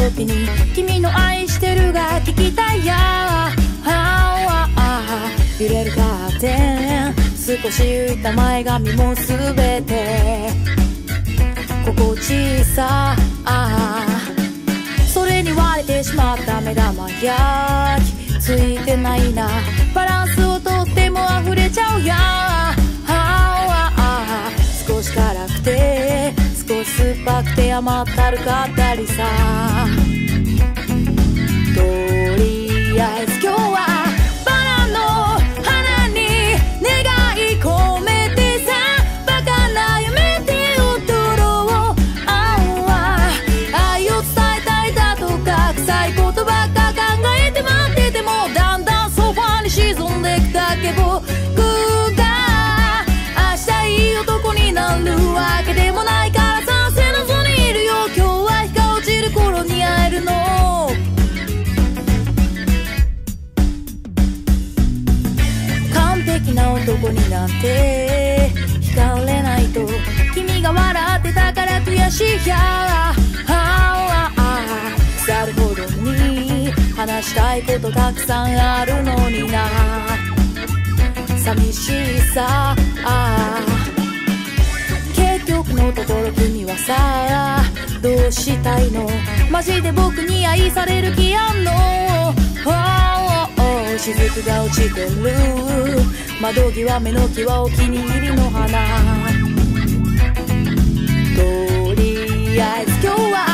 時に君の愛してるが聞きたいや。揺れるカーテン、少し浮いた前髪もすべて心地さ。それに割れてしまった目玉焼きついてないな。バランスをとっても溢れちゃうや。少し辛くて少し酸っぱくて甘ったるかったりさ。とりあえず今日はバラの花に願い込めてさ。バカな夢で踊ろう。愛を伝えたいだとか臭いことばっか考えて待ってても、だんだんソファーに沈んできたけど、僕が明日いい男になるわけでもないからさ。背のそにいるよ。今日は日が落ちる頃に会えるの。完璧な男になんて惹かれないと。君が笑ってたから悔しいや。腐るほどに話したいことたくさんあるのにな。寂しさ。結局のところ君はさどうしたいの。マジで僕に愛される気あんの。雫が落ちてる窓際目の際お気に入りの花。とりあえず今日は